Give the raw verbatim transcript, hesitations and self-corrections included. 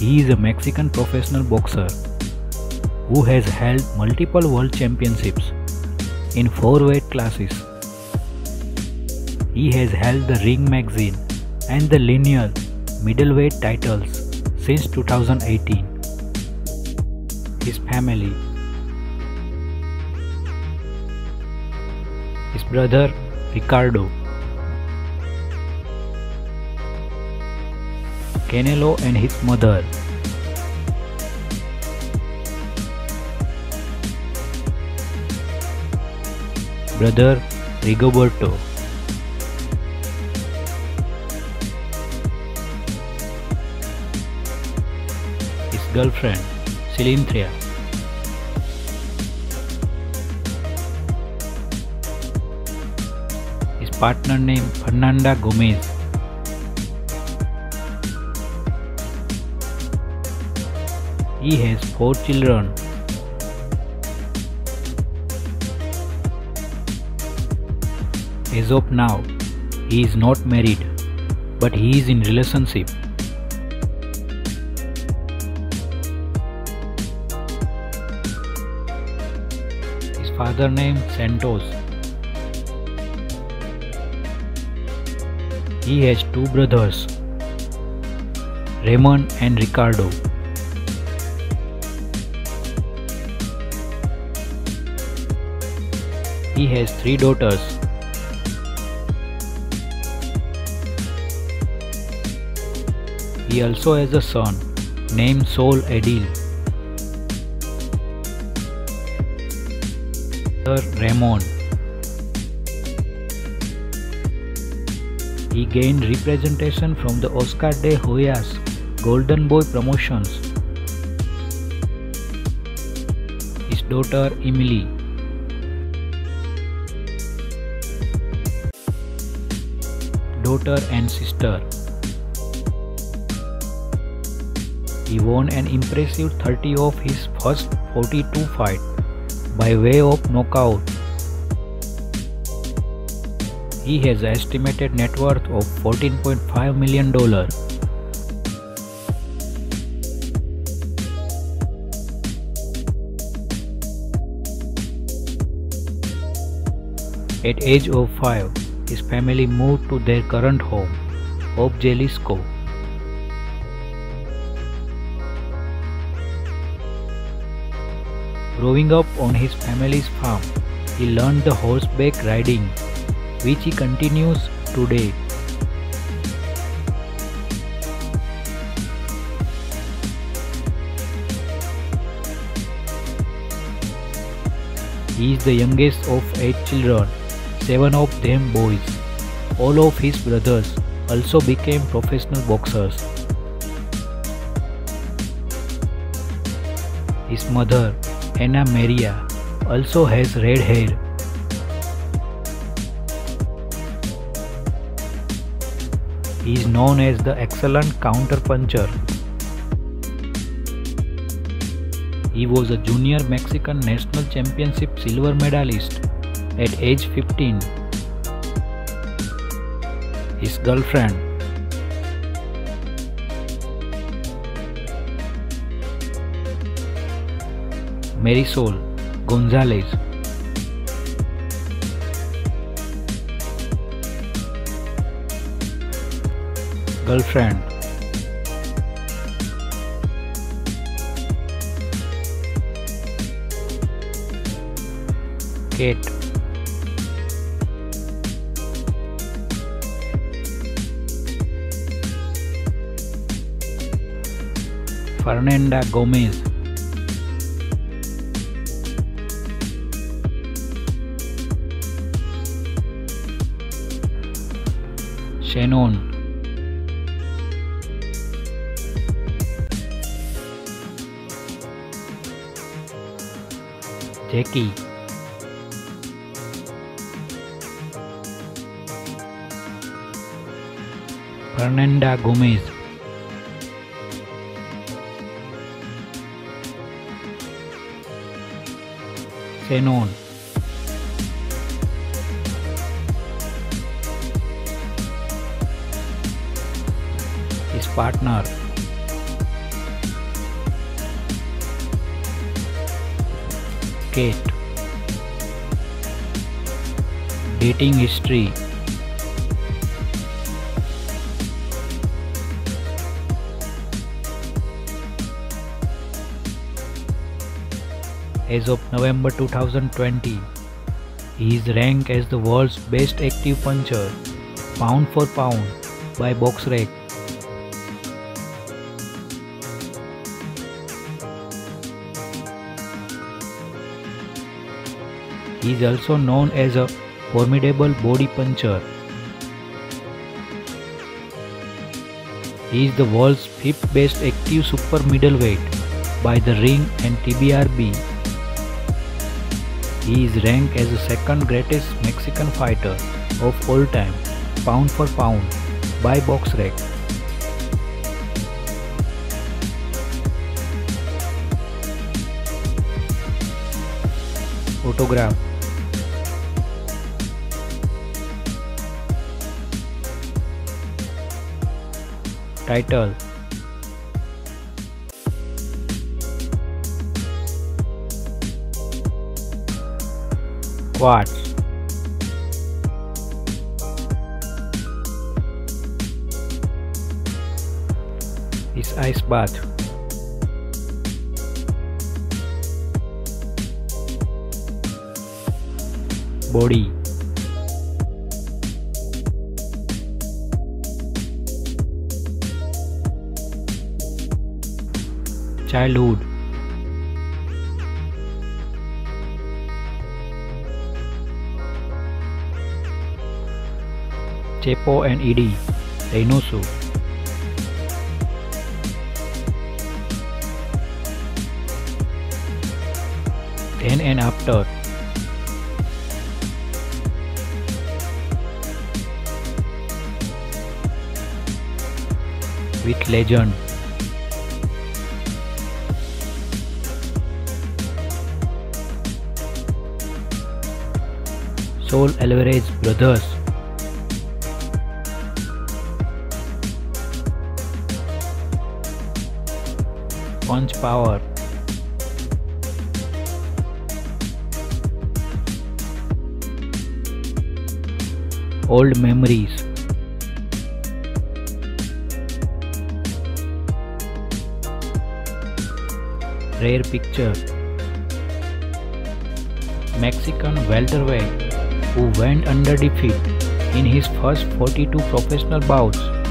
He is a Mexican professional boxer who has held multiple world championships in four weight classes. He has held the Ring Magazine and the Lineal middleweight titles since two thousand eighteen. His family. His brother Ricardo, Canelo and his mother, brother Rigoberto, his girlfriend Cylindria, his partner named Fernanda Gomez, he has four children. As of now, he is not married, but he is in relationship. His father named Santos. He has two brothers, Ramon and Ricardo. He has three daughters. He also has a son named Sol Edil. Sir Ramon. He gained representation from the Oscar de Hoyas Golden Boy Promotions. His daughter Emily. Daughter and sister. He won an impressive thirty of his first forty-two fights by way of knockout. He has an estimated net worth of fourteen point five million dollars. At age of five, his family moved to their current home of Jalisco. Growing up on his family's farm, he learned the horseback riding, which he continues today. He is the youngest of eight children, seven of them boys. All of his brothers also became professional boxers. His mother, Ana Maria, also has red hair. He is known as the excellent counter-puncher. He was a junior Mexican national championship silver medalist at age fifteen. His girlfriend, Marisol Gonzalez. Girlfriend, Kate. Fernanda Gomez. Shannon. Jackie. Fernanda Gomez. Shannon. His partner, Skate. Dating history. As of November two thousand twenty, he is ranked as the world's best active puncher, pound for pound, by BoxRec. He is also known as a formidable body puncher. He is the world's fifth best active super middleweight by The Ring and T B R B. He is ranked as the second greatest Mexican fighter of all time, pound for pound, by BoxRec. Autograph. Title. Quartz. His ice bath. Body. Childhood. Chepo and Eddie Reynoso. Then and after. With legend. Saul Alvarez brothers. Punch power. Old memories. Rare picture. Mexican welterweight who went under defeat in his first forty-two professional bouts.